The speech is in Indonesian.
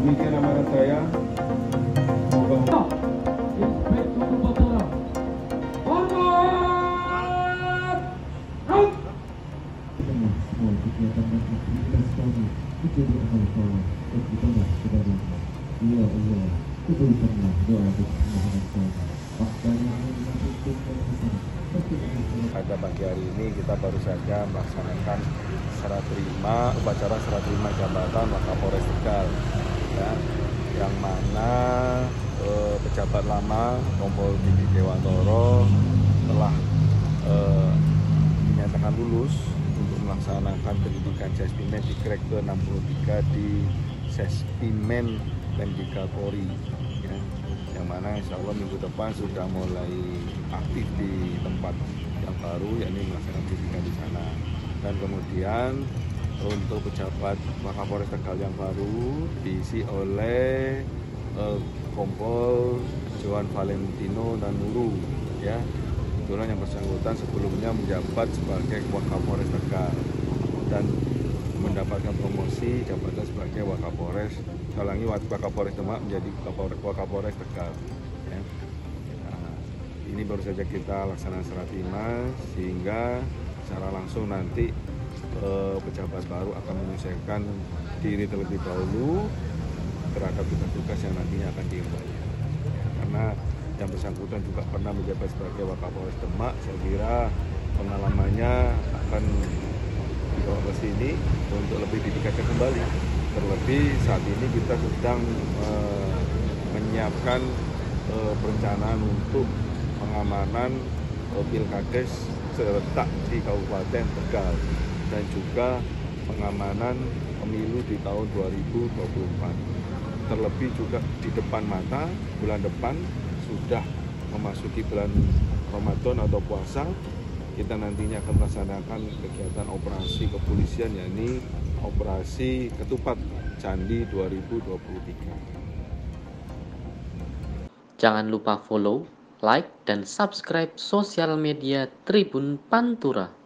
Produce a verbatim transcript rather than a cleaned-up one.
Demikian amanat saya. Semoga Inspektur Upacara. Hormat! Out! Tengah semua kegiatan dan aktivitas kami menjadi amal soleh dan ibadah kepada-Mu. Ya Allah, kubulkanlah doa dan permohonan kami. Pada pagi hari ini kita baru saja melaksanakan serah terima upacara serah terima jabatan Wakapolres Tegal, ya, yang mana eh, pejabat lama Kompol Didi Dewantoro telah eh, dinyatakan lulus untuk melaksanakan pendidikan Sespimen di Krek ke enam puluh tiga di Sespimen Pendika Polri, ya, yang mana insya Allah minggu depan sudah mulai aktif di tempat yang baru, yakni melaksanakan pendidikan di sana. Dan kemudian untuk pejabat Wakapolres Tegal yang baru diisi oleh eh, Kompol Johan Valentino dan Nuru, ya, kebetulan yang bersangkutan sebelumnya menjabat sebagai Wakapolres Tegal dan mendapatkan promosi jabatan sebagai Wakapolres, ulangi Wakapolres Demak menjadi Wakapolres Tegal, ya. Nah, ini baru saja kita laksanakan serah terima, sehingga secara langsung nanti eh, pejabat baru akan menyesuaikan diri terlebih dahulu terhadap tugas-tugas yang nantinya akan diembannya. Karena yang bersangkutan juga pernah menjabat sebagai Wakapolres Demak, saya kira pengalamannya akan dibawa ke sini untuk lebih ditingkatkan kembali. Terlebih saat ini kita sedang eh, menyiapkan eh, perencanaan untuk pengamanan eh, Pilkades serentak di Kabupaten Tegal dan juga pengamanan pemilu di tahun dua ribu dua puluh empat. Terlebih juga di depan mata bulan depan sudah memasuki bulan Ramadan atau puasa, kita nantinya akan melaksanakan kegiatan operasi kepolisian, yakni operasi Ketupat Candi dua ribu dua puluh tiga. Jangan lupa follow, like, dan subscribe sosial media Tribun Pantura.